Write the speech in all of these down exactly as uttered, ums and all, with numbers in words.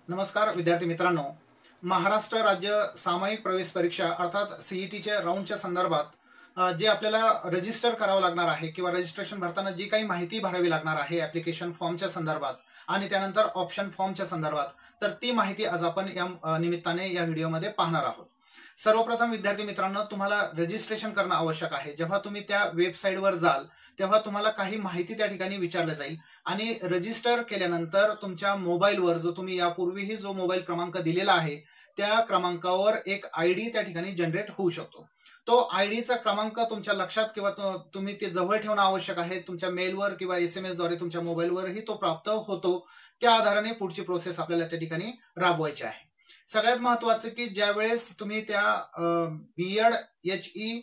नमस्कार विद्यार्थी मित्रांनो, महाराष्ट्र राज्य सामायिक प्रवेश परीक्षा अर्थात सीईटीच्या राऊंडच्या संदर्भात अ, जे आपल्याला रजिस्टर करावं लागणार आहे किंवा रजिस्ट्रेशन भरताना जी काही माहिती भरावी लागणार आहे ॲप्लिकेशन फॉर्मच्या संदर्भात आणि त्यानंतर ऑप्शन फॉर्मच्या संदर्भात, तर ती माहिती आज आपण या अ, निमित्ताने या व्हिडिओमध्ये पाहणार आहोत. सर्वप्रथम विद्यार्थी मित्रांनो, तुम्हाला रजिस्ट्रेशन करणं आवश्यक आहे. जेव्हा तुम्ही त्या वेबसाईटवर जाल तेव्हा तुम्हाला काही माहिती त्या ठिकाणी विचारलं जाईल आणि रजिस्टर केल्यानंतर तुमच्या मोबाईलवर जो तुम्ही यापूर्वीही जो मोबाईल क्रमांक दिलेला आहे त्या क्रमांकावर एक आय डी त्या ठिकाणी जनरेट होऊ शकतो. तो आय डीचा क्रमांक तुमच्या लक्षात किंवा तुम्ही ते जवळ ठेवणं आवश्यक आहे. तुमच्या मेलवर किंवा एस एम एस द्वारे तुमच्या मोबाईलवरही तो प्राप्त होतो. त्या आधाराने पुढची प्रोसेस आपल्याला त्या ठिकाणी राबवायची आहे. सगळ्यात महत्वाचं की ज्यावेळेस तुम्ही त्या बीएड एच ई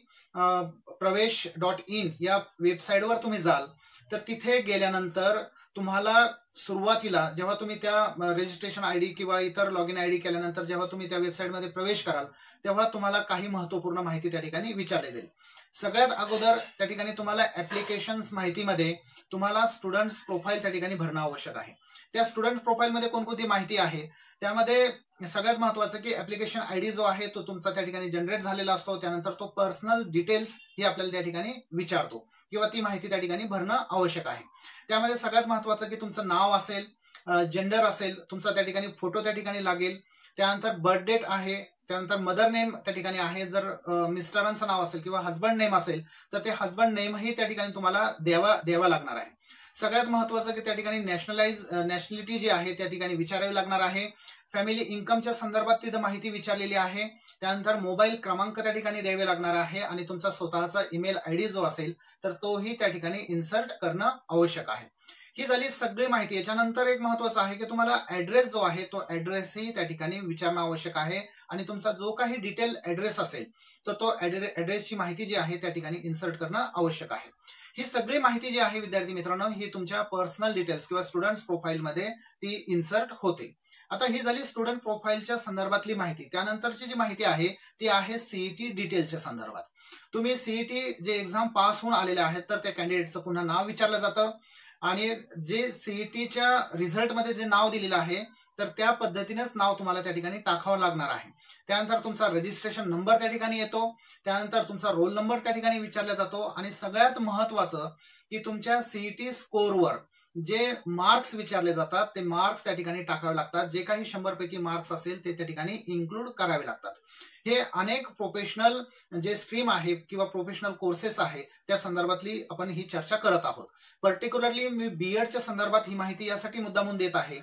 प्रवेश डॉट इन या वेबसाईटवर तुम्ही जाल तर तिथे गेल्यानंतर तुम्हाला सुरुवातीला जेव्हा तुम्ही त्या रजिस्ट्रेशन आय डी किंवा इतर लॉग इन आय डी केल्यानंतर जेव्हा तुम्ही त्या वेबसाईटमध्ये प्रवेश कराल तेव्हा तुम्हाला काही महत्वपूर्ण माहिती त्या ठिकाणी विचारली जाईल. सगळ्यात अगोदर त्या ठिकाणी तुम्हाला ऍप्लिकेशन्स माहितीमध्ये तुम्हाला स्टुडंट्स प्रोफाईल त्या ठिकाणी भरणं आवश्यक आहे. त्या स्टुडंट प्रोफाईलमध्ये कोणकोणती माहिती आहे त्यामध्ये सगळ्यात महत्वाचं की ऍप्लिकेशन आयडी जो आहे तो तुमचा त्या ठिकाणी जनरेट झालेला असतो. त्यानंतर तो पर्सनल डिटेल्स ही आपल्याला त्या ठिकाणी विचारतो किंवा ती माहिती त्या ठिकाणी भरणं आवश्यक आहे. त्यामध्ये सगळ्यात महत्वाचं की तुमचं नाव असेल, जेंडर असेल, तुमचा त्या ठिकाणी फोटो त्या ठिकाणी लागेल. त्यानंतर बर्थ डेट आहे, त्यानंतर मदर नेम त्या ठिकाणी आहे. जर मिस्टरांचं नाव असेल किंवा हजबंड नेम असेल तर ते हजबंड नेमही त्या ठिकाणी तुम्हाला द्यावा द्यावा लागणार आहे. सगळ्यात महत्वाचं की त्या ठिकाणी नॅशनलाइज नॅशनॅलिटी जी आहे त्या ठिकाणी विचारावी लागणार आहे. फॅमिली इन्कमच्या संदर्भात तिथं माहिती विचारलेली आहे. त्यानंतर मोबाईल क्रमांक त्या ठिकाणी द्यावे लागणार आहे आणि तुमचा स्वतःचा ईमेल आयडी जो असेल तर तोही त्या ठिकाणी इन्सर्ट करणं आवश्यक आहे. ही झाली सगळी माहिती. याच्यानंतर एक महत्वाचं आहे की तुम्हाला ऍड्रेस जो आहे तो ऍड्रेसही त्या ठिकाणी विचारणं आवश्यक आहे आणि तुमचा जो काही डिटेल ऍड्रेस असेल तर तो ऍड्रेसची माहिती जी आहे त्या ठिकाणी इन्सर्ट करणं आवश्यक आहे. ही सगळी माहिती जी आहे विद्यार्थी मित्रांनो ही तुमच्या पर्सनल डिटेल्स किंवा स्टुडंट्स प्रोफाईलमध्ये ती इन्सर्ट होते. आता ही झाली स्टुडंट प्रोफाईलच्या संदर्भातली माहिती. त्यानंतरची जी माहिती आहे ती आहे सीईटी डिटेलच्या संदर्भात. तुम्ही सीईटी जे एक्झाम पास होऊन आलेले आहेत तर त्या कॅन्डिडेटचं पुन्हा नाव विचारलं जातं आणि जे सीईटीच्या रिझल्टमध्ये जे नाव दिलेलं आहे तर त्या पद्धतीनेच नाव तुम्हाला त्या ठिकाणी टाकावं लागणार आहे. त्यानंतर तुमचा रजिस्ट्रेशन नंबर त्या ठिकाणी येतो. त्यानंतर तुमचा रोल नंबर त्या ठिकाणी विचारला जातो आणि सगळ्यात महत्वाचं की तुमच्या सीईटी स्कोरवर जे मार्क्स विचारले जातात ते मार्क्स त्या ठिकाणी टाकावे लागतात. जे काही शंभर पैकी मार्क्स असेल ते त्या ठिकाणी इन्क्लूड करावे लागतात. हे अनेक प्रोफेशनल जे स्ट्रीम आहे किंवा प्रोफेशनल कोर्सेस आहे त्या संदर्भातली आपण ही चर्चा करत आहोत. पर्टिक्युलरली मी बीएडच्या संदर्भात ही माहिती यासाठी मुद्दामून देत आहे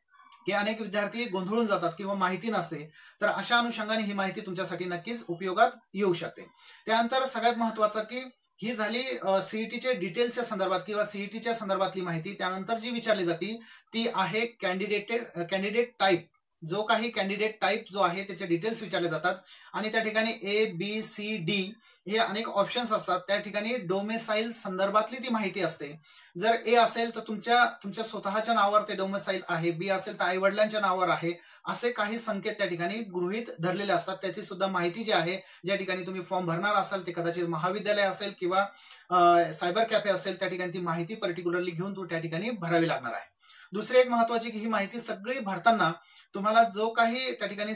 की अनेक विद्यार्थी गोंधळून जातात किंवा माहिती नसते, तर अशा अनुषंगाने ही माहिती तुमच्यासाठी नक्कीच उपयोगात येऊ शकते. त्यानंतर सगळ्यात महत्वाचं की ही झाली सीईटीच्या डिटेल्सच्या संदर्भात किंवा सीईटीच्या संदर्भातली माहिती. त्यानंतर जी विचारली जाते ती आहे कॅन्डिडेटेड कॅन्डिडेट टाईप. जो काही कॅन्डिडेट टाईप जो आहे त्याचे डिटेल्स विचारले जातात आणि त्या ठिकाणी ए बी सी डी हे अनेक ऑप्शन्स असतात. त्या ठिकाणी डोमेसाईल संदर्भातली ती माहिती असते. जर ए असेल तर तुमच्या तुमच्या स्वतःच्या नावावर ते डोमेसाईल आहे, बी असेल तर आई वडिलांच्या नावावर आहे, असे काही संकेत त्या ठिकाणी गृहीत धरलेले असतात. त्याची सुद्धा माहिती जी आहे ज्या ठिकाणी तुम्ही फॉर्म भरणार असाल ते कदाचित महाविद्यालय असेल किंवा सायबर कॅफे असेल त्या ठिकाणी ती माहिती पर्टिक्युलरली घेऊन तो त्या ठिकाणी भरावी लागणार आहे. दुसरी एक महत्वाची की ही माहिती सगळी भरताना तुम्हाला जो काही त्या ठिकाणी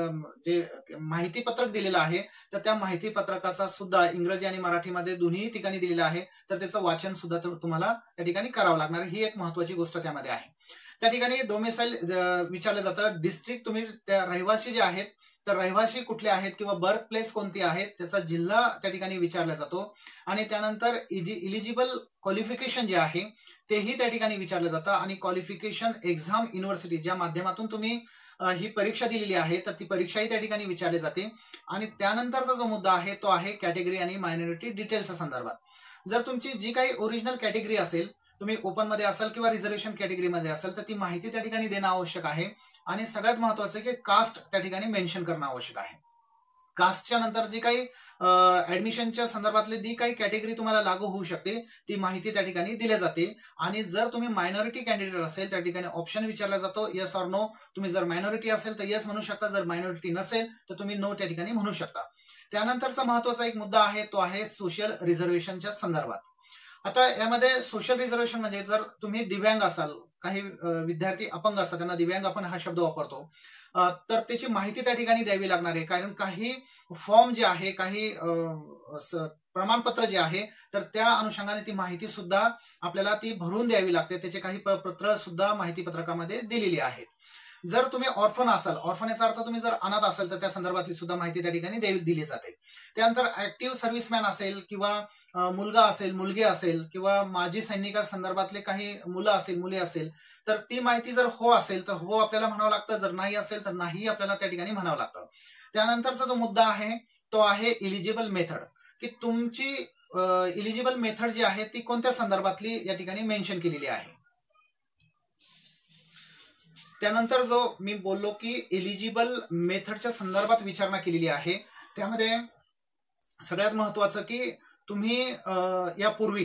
जे माहिती पत्रक दिलेलं आहे तर त्या माहिती पत्रकाचा सुद्धा इंग्रजी आणि मराठीमध्ये दोन्ही ठिकाणी दिलेलं आहे तर त्याचं वाचन सुद्धा तुम्हाला त्या ठिकाणी करावं लागणार. ही एक महत्वाची गोष्ट त्यामध्ये आहे. त्या ठिकाणी डोमेसाईल विचारलं जातं. डिस्ट्रिक्ट तुम्ही त्या रहिवासी जे आहेत तर रहिवासी कुठले आहेत किंवा बर्थ प्लेस कोणती आहे त्याचा जिल्हा त्या ठिकाणी विचारला जातो आणि त्यानंतर इलिजिबल क्वालिफिकेशन जे आहे तेही त्या ठिकाणी विचारलं जातं आणि क्वालिफिकेशन एक्झाम युनिव्हर्सिटी ज्या माध्यमातून तुम्ही ही परीक्षा दिलेली आहे तर ती परीक्षाही त्या ठिकाणी विचारली जाते. आणि त्यानंतरचा जो मुद्दा आहे तो आहे कॅटेगरी आणि मायनॉरिटी डिटेल्सच्या संदर्भात. जर तुमची जी काही ओरिजिनल कॅटेगरी असेल, तुम्ही ओपन मध्ये असाल किंवा रिझर्वेशन कॅटेगरीमध्ये असेल तर ती माहिती त्या ठिकाणी देणं आवश्यक आहे. आणि सगळ्यात महत्वाचं की कास्ट त्या ठिकाणी मेन्शन करणं आवश्यक आहे. कास्टच्या नंतर जी काही ऍडमिशनच्या संदर्भातली जी काही कॅटेगरी तुम्हाला लागू होऊ शकते ती माहिती त्या ठिकाणी दिली जाते. आणि जर तुम्ही मायनॉरिटी कॅन्डिडेट असेल त्या ठिकाणी ऑप्शन विचारला जातो येस ऑर नो. तुम्ही जर मायनॉरिटी असेल तर येस म्हणू शकता, जर मायनॉरिटी नसेल तर तुम्ही नो त्या ठिकाणी म्हणू शकता. त्यानंतरचा महत्वाचा एक मुद्दा आहे तो आहे सोशल रिझर्वेशनच्या संदर्भात. आता यामध्ये सोशल रिझर्वेशन म्हणजे जर तुम्ही दिव्यांग असाल, काही विद्यार्थी अपंग असतात, त्यांना दिव्यांग आपण हा शब्द वापरतो, तर त्याची माहिती त्या ठिकाणी द्यावी लागणार आहे. कारण काही फॉर्म जे आहे, काही प्रमाणपत्र जे आहे, तर त्या अनुषंगाने ती माहिती सुद्धा आपल्याला ती भरून द्यावी लागते. त्याचे काही पत्र सुद्धा माहिती पत्रकामध्ये दिलेली आहेत. जर तुम्ही ऑर्फन असाल, ऑर्फन याचा अर्थ तुम्ही जर अनाथ असाल तर त्या संदर्भातली सुद्धा माहिती त्या ठिकाणी दिली जाते. त्यानंतर ऍक्टिव्ह सर्व्हिसमॅन असेल किंवा मुलगा असेल, मुलगी असेल किंवा माजी सैनिका संदर्भातले काही मुलं असतील, मुली असेल, तर ती माहिती जर हो असेल तर हो आपल्याला म्हणावं लागतं, जर नाही असेल तर नाही आपल्याला त्या ठिकाणी म्हणावं लागतं. त्यानंतरचा जो मुद्दा आहे तो आहे इलिजिबल मेथड, की तुमची इलिजिबल मेथड जी आहे ती कोणत्या संदर्भातली या ठिकाणी मेन्शन केलेली आहे. त्यानंतर जो मी बोललो की एलिजिबल मेथडच्या संदर्भात विचारणा केलेली आहे, त्यामध्ये सगळ्यात महत्वाचं की तुम्ही यापूर्वी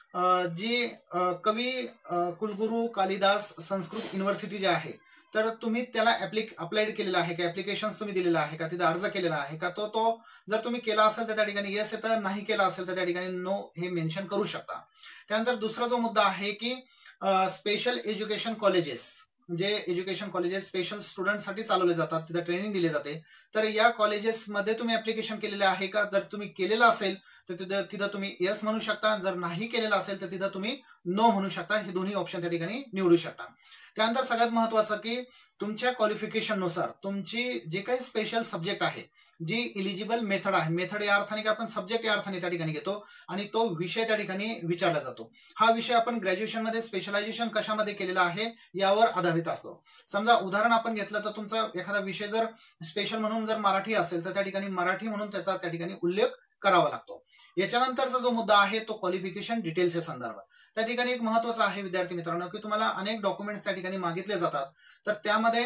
जी कवी कुलगुरू कालिदास संस्कृत युनिव्हर्सिटी जी आहे, तर तुम्ही त्याला ऍप्लिक अप्लाइड केलेला आहे का, ऍप्लिकेशन तुम्ही दिलेला आहे का, तिथे अर्ज केलेला आहे का, तो तो जर तुम्ही केला असेल तर त्या ठिकाणी येस येतं, नाही केला असेल तर त्या ठिकाणी नो हे मेन्शन करू शकता. त्यानंतर दुसरा जो मुद्दा आहे की स्पेशल एज्युकेशन कॉलेजेस, जे एज्युकेशन कॉलेजेस स्पेशल स्टुडंटसाठी चालवले जातात, तिथे ट्रेनिंग दिली जाते, तर या कॉलेजेसमध्ये तुम्ही ऍप्लिकेशन केलेलं आहे का, जर तुम्ही केलेलं असेल तर तिथं तिथं तुम्ही येस म्हणू शकता, जर नाही केलेलं असेल तर तिथं तुम्ही नो म्हणू शकता. हे दोन्ही ऑप्शन त्या ठिकाणी निवडू शकता. त्यानंतर सगळ्यात महत्वाचं की तुमच्या क्वालिफिकेशननुसार तुमची जे काही स्पेशल सब्जेक्ट आहे, जी इलिजिबल मेथड आहे, मेथड या अर्थाने की आपण सब्जेक्ट या अर्थाने त्या ठिकाणी घेतो आणि तो विषय त्या ठिकाणी विचारला जातो. हा विषय आपण ग्रॅज्युएशन मध्ये स्पेशलायझेशन कशामध्ये केलेला आहे यावर आधारित असतो. समजा उदाहरण आपण घेतलं तर तुमचा एखादा विषय जर स्पेशल म्हणून जर मराठी असेल तर त्या ठिकाणी मराठी म्हणून त्याचा त्या ठिकाणी उल्लेख करावा लागतो. याच्यानंतरचा जो मुद्दा आहे तो क्वालिफिकेशन डिटेल्सच्या संदर्भात. त्या ठिकाणी एक महत्वाचं आहे विद्यार्थी मित्रांनो की तुम्हाला अनेक डॉक्युमेंट्स त्या ठिकाणी मागितले जातात, तर त्यामध्ये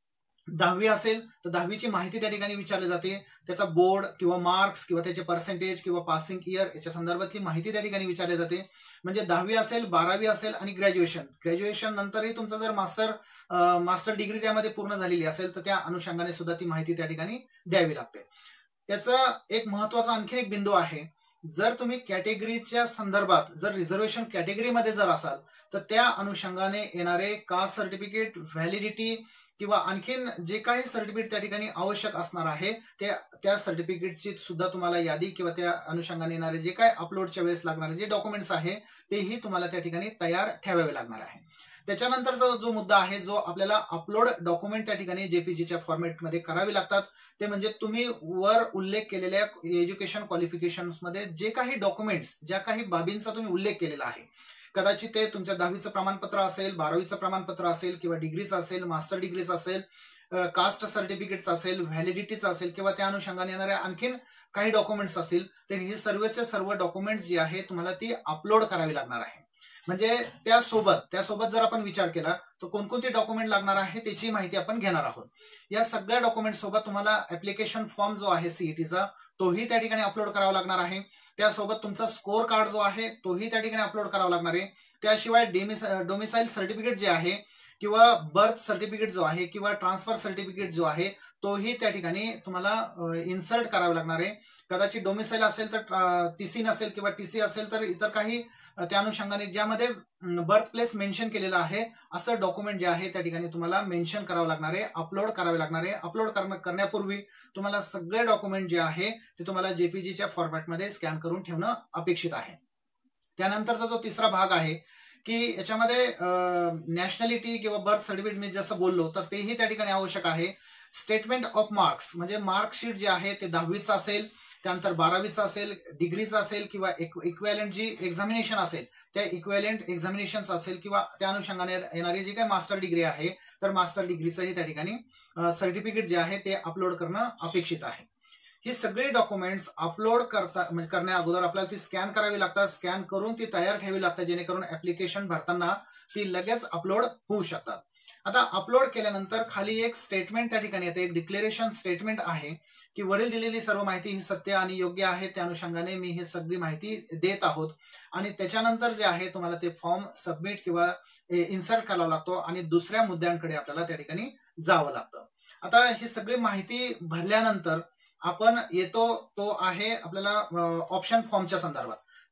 दहावी असेल तर दहावीची माहिती त्या ठिकाणी विचारली जाते, त्याचा बोर्ड किंवा मार्क्स किंवा त्याचे पर्सेंटेज किंवा पासिंग इयर याच्या संदर्भातली माहिती त्या ठिकाणी विचारली जाते. म्हणजे दहावी असेल, बारावी असेल आणि ग्रॅज्युएशन ग्रॅज्युएशन नंतरही तुमचं जर मास्टर मास्टर डिग्री त्यामध्ये पूर्ण झालेली असेल तर त्या अनुषंगाने सुद्धा ती माहिती त्या ठिकाणी द्यावी लागते. त्याचा एक महत्वाचा आणखी एक बिंदू आहे, जर तुम्ही कॅटेगरीच्या संदर्भात जर रिझर्वेशन कॅटेगरीमध्ये जर असाल तर त्या अनुषंगाने येणारे कास्ट सर्टिफिकेट, व्हॅलिडिटी किंवा आणखीन जे काही सर्टिफिकेट त्या ठिकाणी आवश्यक असणार आहे त्या त्या सर्टिफिकेटची सुद्धा तुम्हाला यादी किंवा त्या अनुषंगाने येणारे जे काही अपलोडच्या वेळेस लागणारे जे डॉक्युमेंट्स आहे तेही तुम्हाला त्या ठिकाणी तयार ठेवावे लागणार आहे. त्याच्यानंतरचा जो मुद्दा आहे जो आपल्याला अपलोड डॉक्युमेंट त्या ठिकाणी जेपीजीच्या फॉर्मॅटमध्ये करावे लागतात, ते म्हणजे तुम्ही वर उल्लेख केलेल्या एज्युकेशन क्वालिफिकेशन मध्ये जे काही डॉक्युमेंट्स, ज्या काही बाबींचा तुम्ही उल्लेख केलेला आहे, कदाचित ते तुमच्या दहावीचं प्रमाणपत्र असेल, बारावीचं प्रमाणपत्र असेल किंवा डिग्रीचं असेल, मास्टर डिग्रीचं असेल, कास्ट सर्टिफिकेटचं असेल, व्हॅलिडिटीचं असेल किंवा त्या अनुषंगाने येणाऱ्या आणखीन काही डॉक्युमेंट्स असतील, तर ही सर्वचे सर्व डॉक्युमेंट्स जी आहे तुम्हाला ती अपलोड करावी लागणार आहे. म्हणजे त्यासोबत त्यासोबत जर आपण विचार केला तर कोणकोणते डॉक्युमेंट लागणार आहे त्याची माहिती आपण घेणार आहोत. या सगळ्या डॉक्युमेंट सोबत तुम्हाला ऍप्लिकेशन फॉर्म जो आहे सीईटीचा तोही त्या ठिकाणी अपलोड करावा लागणार आहे. त्यासोबत तुमचा स्कोर कार्ड जो आहे तोही त्या ठिकाणी अपलोड करावा लागणार आहे. त्याशिवाय डोमिसाईल सर्टिफिकेट जे आहे किंवा बर्थ सर्टिफिकेट जो आहे किंवा ट्रान्सफर सर्टिफिकेट जो आहे तोही त्या ठिकाणी तुम्हाला इन्सर्ट करावा लागणार आहे. कदाचित डोमिसाईल असेल तर टीसी नसेल किंवा टीसी असेल तर इतर काही त्या अनुषंगाने ज्यामध्ये बर्थ प्लेस मेन्शन केलेलं आहे असं डॉक्युमेंट जे आहे त्या ठिकाणी तुम्हाला मेन्शन करावं लागणार आहे, अपलोड करावे लागणार आहे. अपलोड करण्यापूर्वी तुम्हाला सगळे डॉक्युमेंट जे आहे ते तुम्हाला जेपीजीच्या फॉर्मॅटमध्ये स्कॅन करून ठेवणं अपेक्षित आहे. त्यानंतरचा जो तिसरा भाग आहे की याच्यामध्ये नॅशनॅलिटी किंवा बर्थ सर्टिफिकेट मी जसं बोललो तर तेही त्या ठिकाणी आवश्यक आहे. स्टेटमेंट ऑफ मार्क्स म्हणजे मार्कशीट जे आहे ते दहावीचं असेल, त्यानंतर बारावीचं असेल, डिग्रीचं असेल किंवा इक्वॅलंट जी एक्झामिनेशन असेल त्या इक्वॅलंट एक्झामिनेशन असेल किंवा त्या अनुषंगाने येणारी जी काही मास्टर डिग्री आहे तर मास्टर डिग्रीचंही त्या ठिकाणी सर्टिफिकेट जे आहे ते अपलोड करणं अपेक्षित आहे. ही सगळी डॉक्युमेंट्स अपलोड करता म्हणजे करण्या अगोदर आपल्याला ती स्कॅन करावी लागतात, स्कॅन करून ती तयार ठेवावी लागतात जेणेकरून ऍप्लिकेशन भरताना ती लगेच अपलोड होऊ शकतात. आता अपलोड केल्यानंतर खाली एक स्टेटमेंट त्या ठिकाणी येते, एक डिक्लेरेशन स्टेटमेंट आहे की वरील दिलेली सर्व माहिती ही सत्य आणि योग्य आहे, त्या अनुषंगाने मी ही सगळी माहिती देत आहोत. आणि त्याच्यानंतर जे आहे तुम्हाला ते फॉर्म सबमिट किंवा इन्सर्ट करावा लागतो आणि दुसऱ्या मुद्द्यांकडे आपल्याला त्या ठिकाणी जावं लागतं. आता ही सगळी माहिती भरल्यानंतर आपण येतो तो आहे आपल्याला ऑप्शन फॉर्मच्या संदर्भात.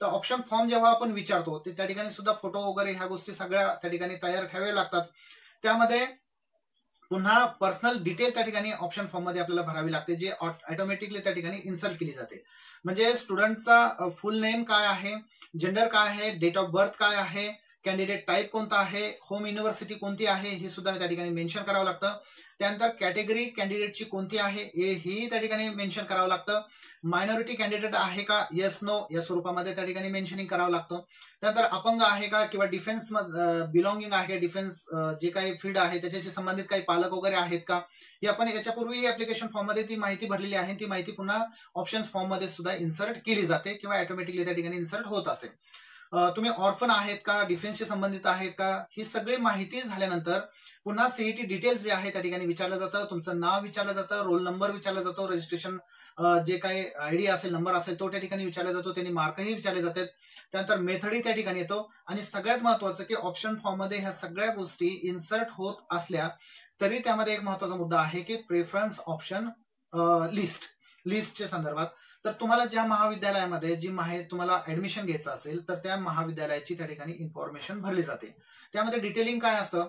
तर ऑप्शन फॉर्म जेव्हा आपण विचारतो ते त्या ठिकाणी सुद्धा फोटो वगैरे ह्या गोष्टी सगळ्या त्या ठिकाणी तयार ठेवाव्या लागतात. त्यामध्ये पुन्हा पर्सनल डिटेल त्या ठिकाणी ऑप्शन फॉर्म मध्ये आपल्याला भरावी लागते, जे ऑटोमॅटिकली त्या ठिकाणी इन्सर्ट केली जाते. म्हणजे स्टुडंटचा फुल नेम काय आहे, जेंडर काय आहे, डेट ऑफ बर्थ काय आहे, कॅन्डिडेट टाईप कोणता आहे, होम युनिव्हर्सिटी कोणती आहे हे सुद्धा त्या ठिकाणी मेन्शन करावं लागतं. त्यानंतर कॅटेगरी कॅन्डिडेटची कोणती आहे हेही त्या ठिकाणी मेन्शन करावं लागतं. मायनॉरिटी कॅन्डिडेट आहे का, येस नो या स्वरूपामध्ये त्या ठिकाणी मेन्शनिंग करावं लागतं. त्यानंतर अपंग आहे का किंवा डिफेन्स बिलॉंगिंग आहे, डिफेन्स जे काही फील्ड आहे त्याच्याशी संबंधित काही पालक वगैरे आहेत का, ही आपण याच्यापूर्वी ऍप्लिकेशन फॉर्म मध्ये ती माहिती भरलेली आहे. ती माहिती पुन्हा ऑप्शन्स फॉर्म मध्ये सुद्धा इन्सर्ट केली जाते किंवा ऑटोमॅटिकली त्या ठिकाणी इन्सर्ट होत असते. तुम्ही ऑर्फन आहेत का, डिफेन्सशी संबंधित आहेत का, ही सगळी माहिती झाल्यानंतर पुन्हा सीईटी डिटेल्स जे आहे त्या ठिकाणी विचारलं जातं. तुमचं नाव विचारलं जातं, रोल नंबर विचारला जातो, रजिस्ट्रेशन जे काही आयडी असेल, नंबर असेल तो त्या ठिकाणी विचारला जातो, त्यांनी मार्कही विचारले जातात. त्यानंतर मेथडही त्या ठिकाणी येतो. आणि सगळ्यात महत्वाचं की ऑप्शन फॉर्म मध्ये ह्या सगळ्या गोष्टी इन्सर्ट होत असल्या तरी त्यामध्ये एक महत्वाचा मुद्दा आहे की प्रेफरन्स ऑप्शन लिस्ट लिस्टच्या संदर्भात. तर तुम्हाला ज्या महाविद्यालयामध्ये जी माहिती तुम्हाला ऍडमिशन घ्यायचं असेल तर त्या महाविद्यालयाची त्या ठिकाणी इन्फॉर्मेशन भरली जाते. त्यामध्ये डिटेलिंग काय असतं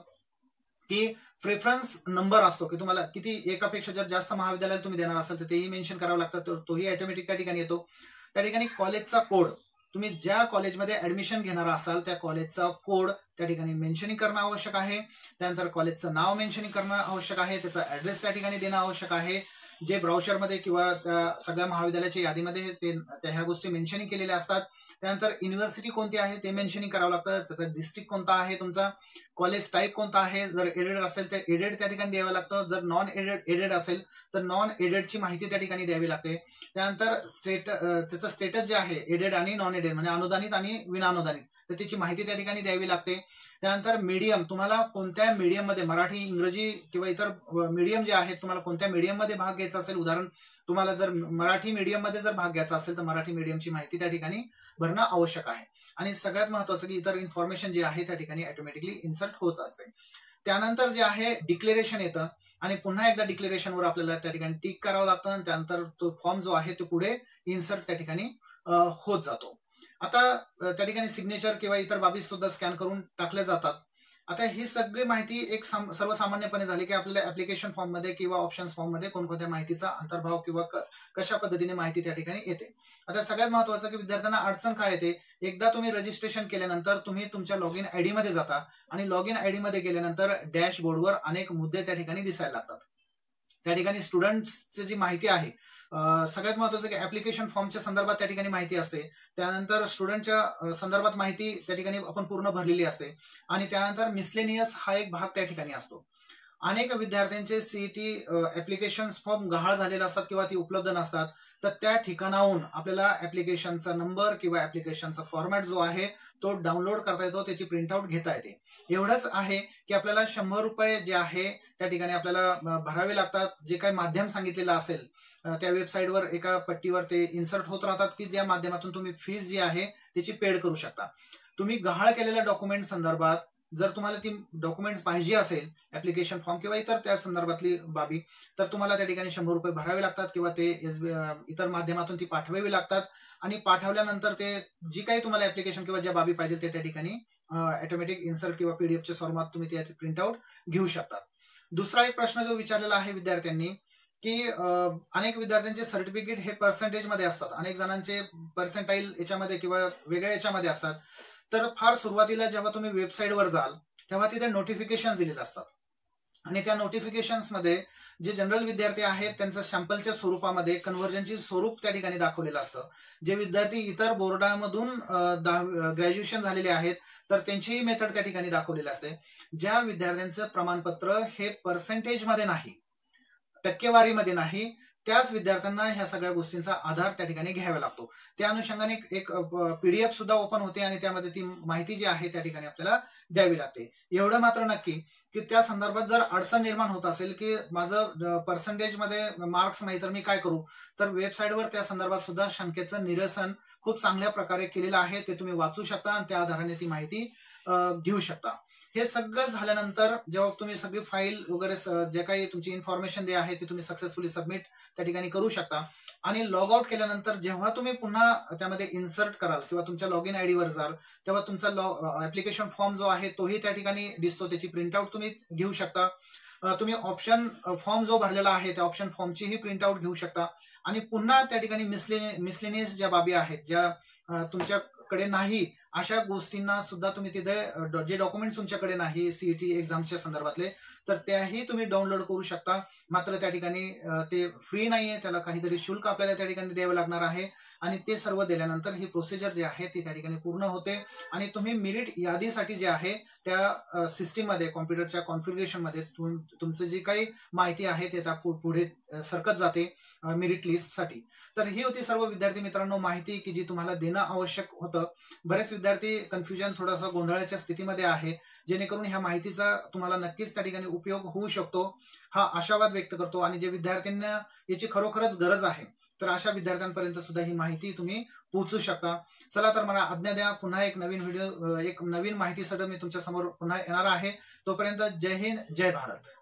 की प्रेफरन्स नंबर असतो की तुम्हाला किती एकापेक्षा जर जास्त महाविद्यालयाला तुम्ही देणार असाल तर तेही मेन्शन करावं लागतं, तर तोही ऑटोमॅटिक त्या ठिकाणी येतो. त्या ठिकाणी कॉलेजचा कोड, तुम्ही ज्या कॉलेजमध्ये ऍडमिशन घेणार असाल त्या कॉलेजचा कोड त्या ठिकाणी मेन्शनिंग करणं आवश्यक आहे. त्यानंतर कॉलेजचं नाव मेन्शनिंग करणं आवश्यक आहे, त्याचा ऍड्रेस त्या ठिकाणी देणं आवश्यक आहे. जे ब्राउचरमध्ये किंवा सगळ्या महाविद्यालयाच्या यादीमध्ये ते ह्या गोष्टी मेन्शनिंग केलेल्या असतात. त्यानंतर युनिव्हर्सिटी कोणती आहे ते मेन्शनिंग करावं लागतं, त्याचा डिस्ट्रिक्ट कोणता आहे, तुमचा कॉलेज टाईप कोणता आहे, जर एडेड असेल तर एडेड त्या ठिकाणी द्यावं लागतं, जर नॉन एडेड एडेड असेल तर नॉन एडेडची माहिती त्या ठिकाणी द्यावी लागते. त्यानंतर स्टेट त्याचं स्टेटस जे आहे एडेड आणि नॉन एडेड म्हणजे अनुदानित आणि विनानुदानित तर त्याची माहिती त्या ठिकाणी द्यावी लागते. त्यानंतर मीडियम, तुम्हाला कोणत्या मीडियम मध्ये, मराठी, इंग्रजी किंवा इतर मीडियम जे आहेत तुम्हाला कोणत्या मीडियम मध्ये भाग घ्यायचा असेल, उदाहरण तुम्हाला जर मराठी मीडियम मध्ये जर भाग घ्यायचा असेल तर मराठी मीडियमची माहिती त्या ठिकाणी भरणं आवश्यक आहे. आणि सगळ्यात महत्वाचं की इतर इन्फॉर्मेशन जे आहे त्या ठिकाणी ऑटोमॅटिकली इन्सर्ट होत असते. त्यानंतर जे आहे डिक्लेरेशन येतं आणि पुन्हा एकदा डिक्लेरेशनवर आपल्याला त्या ठिकाणी टिक करावं लागतं आणि त्यानंतर तो फॉर्म जो आहे तो पुढे इन्सर्ट त्या ठिकाणी होत जातो. आता त्या ठिकाणी सिग्नेचर किंवा इतर बाबी सुद्धा स्कॅन करून टाकल्या जातात. आता ही सगळी माहिती एक सर्वसामान्यपणे झाली की आपल्याला ऍप्लिकेशन फॉर्म मध्ये किंवा ऑप्शन्स फॉर्म मध्ये कोणकोणत्या माहितीचा अंतर्भाव किंवा कशा पद्धतीने माहिती त्या ठिकाणी येते. आता सगळ्यात महत्वाचं की विद्यार्थ्यांना अडचण काय येते, एकदा तुम्ही रजिस्ट्रेशन केल्यानंतर तुम्ही तुमच्या लॉग इन आयडी मध्ये जाता आणि लॉग इन आयडी मध्ये गेल्यानंतर डॅशबोर्डवर अनेक मुद्दे त्या ठिकाणी दिसायला लागतात. त्या ठिकाणी स्टुडंट्सची जी माहिती आहे, सगळ्यात महत्वाचं की ऍप्लिकेशन फॉर्मच्या संदर्भात त्या ठिकाणी माहिती असते. त्यानंतर स्टुडंटच्या संदर्भात माहिती त्या ठिकाणी आपण पूर्ण भरलेली असते. आणि त्यानंतर मिसलेनियस हा एक भाग त्या ठिकाणी असतो. अनेक विद्यार्थ्यांचे सीईटी ऍप्लिकेशन फॉर्म गहाळ झालेले असतात किंवा ती उपलब्ध नसतात, तर त्या ठिकाणाहून आपल्याला ऍप्लिकेशनचा नंबर किंवा ऍप्लिकेशनचा फॉर्मॅट जो आहे तो डाउनलोड करता येतो, त्याची प्रिंटआउट घेता येते. एवढंच आहे की आपल्याला शंभर रुपये जे आहे त्या ठिकाणी आपल्याला भरावे लागतात. जे काही माध्यम सांगितलेलं असेल त्या वेबसाईटवर एका पट्टीवर ते इन्सर्ट होत राहतात की ज्या माध्यमातून तुम्ही फीस जी आहे त्याची पेड करू शकता. तुम्ही गहाळ केलेल्या डॉक्युमेंट संदर्भात जर तुम्हाला ती डॉक्युमेंट्स पाहिजे असेल ऍप्लिकेशन फॉर्म किंवा इतर त्या संदर्भातली बाबी, तर तुम्हाला त्या ठिकाणी शंभर रुपये भरावे लागतात किंवा ते इतर माध्यमातून ती पाठवावी लागतात. आणि पाठवल्यानंतर ते जी काही तुम्हाला ऍप्लिकेशन किंवा ज्या बाबी पाहिजे ते त्या ठिकाणी ऑटोमॅटिक इन्सर्ट किंवा पीडीएफच्या स्वरूपात तुम्ही त्याची प्रिंटआउट घेऊ शकता. दुसरा एक प्रश्न जो विचारलेला आहे विद्यार्थ्यांनी की अनेक विद्यार्थ्यांचे सर्टिफिकेट हे पर्सेंटेज मध्ये असतात, अनेक जणांचे पर्सेंटाईल याच्यामध्ये किंवा वेगळ्या याच्यामध्ये असतात. तर फार सुरुवातीला जेव्हा तुम्ही वेबसाईटवर जाल तेव्हा तिथे नोटिफिकेशन दिलेले असतात आणि त्या नोटिफिकेशन्स मध्ये जे जनरल विद्यार्थी आहेत त्यांचं सॅम्पलच्या स्वरूपामध्ये कन्व्हर्जनची स्वरूप त्या ठिकाणी दाखवलेलं असतं. जे विद्यार्थी इतर बोर्डामधून ग्रॅज्युएशन झालेले आहेत तर त्यांचीही मेथड त्या ठिकाणी दाखवलेली असते. ज्या विद्यार्थ्यांचं प्रमाणपत्र हे पर्सेंटेज मध्ये नाही, टक्केवारीमध्ये नाही, त्याच विद्यार्थ्यांना ह्या सगळ्या गोष्टींचा आधार त्या ठिकाणी घ्यावा लागतो. त्या अनुषंगाने एक पीडीएफ सुद्धा ओपन होते आणि त्यामध्ये ती माहिती जी आहे त्या ठिकाणी आपल्याला द्यावी लागते. एवढं मात्र नक्की की त्या संदर्भात जर अडचण निर्माण होत असेल की माझं पर्सेंटेज मध्ये मार्क्स नाही तर मी काय करू, तर वेबसाईटवर त्या संदर्भात सुद्धा शंकेचं निरसन खूप चांगल्या प्रकारे केलेलं आहे. ते तुम्ही वाचू शकता आणि त्या आधाराने ती माहिती घेऊ शकता. हे सगळं झाल्यानंतर जेव्हा तुम्ही सगळी फाईल वगैरे जे काही तुमची इन्फॉर्मेशन जे आहे ती तुम्ही सक्सेसफुली सबमिट त्या ठिकाणी करू शकता. आणि लॉग आउट केल्यानंतर जेव्हा तुम्ही पुन्हा त्यामध्ये इन्सर्ट कराल किंवा तुमच्या लॉग इन आयडी वर जाल तेव्हा तुमचा लॉग ऍप्लिकेशन फॉर्म जो आहे तोही त्या ठिकाणी दिसतो. त्याची प्रिंटआउट तुम्ही घेऊ शकता. तुम्ही ऑप्शन फॉर्म जो भरलेला आहे त्या ऑप्शन फॉर्मचीही प्रिंटआउट घेऊ शकता. आणि पुन्हा त्या ठिकाणी मिसले मिसलेनियस ज्या बाबी आहेत ज्या तुमच्याकडे नाही अशा गोष्टींना सुद्धा तुम्ही तिथे जे डॉक्युमेंट्स तुमच्याकडे नाही सीईटी एक्झामच्या संदर्भातले तर त्याही तुम्ही डाउनलोड करू शकता. मात्र त्या ठिकाणी ते फ्री नाहीये, त्याला काहीतरी शुल्क आपल्याला त्या ठिकाणी द्यावं लागणार आहे. आणि ते सर्व दिल्यानंतर ही प्रोसिजर जी आहे ती त्या ठिकाणी पूर्ण होते आणि तुम्ही मेरिट यादीसाठी जे आहे त्या सिस्टीम मध्ये कॉम्प्युटरच्या कॉन्फिगरेशन मध्ये तुमचं जी काही माहिती आहे ते त्या पुढे सरकत जाते मेरिट लिस्ट साठी. तर ही होती सर्व विद्यार्थी मित्रांनो माहिती की जी तुम्हाला देणं आवश्यक होतं. बरेच विद्यार्थी कन्फ्युजन थोडासा गोंधळाच्या स्थितीमध्ये आहे, जेणेकरून ह्या माहितीचा तुम्हाला नक्कीच त्या ठिकाणी उपयोग होऊ शकतो हा आशावाद व्यक्त करतो. आणि जे विद्यार्थ्यांना याची खरोखरच गरज आहे तर अशा विद्यार्थ्यांपर्यंत सुद्धा ही माहिती तुम्ही पोहोचू शकता. चला तर मला आज्ञा द्या. पुन्हा एक नवीन व्हिडिओ एक नवीन माहितीसह मी तुमच्या समोर पुन्हा येणार आहे. तोपर्यंत जय हिंद, जय भारत.